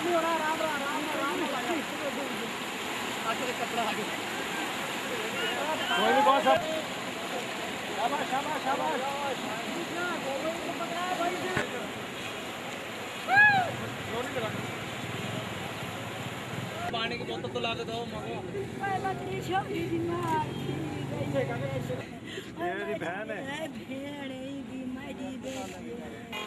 कोई भी बॉस शाबाश शाबाश शाबाश पानी की बोतल तो ला के दो मगो मेरी बहन है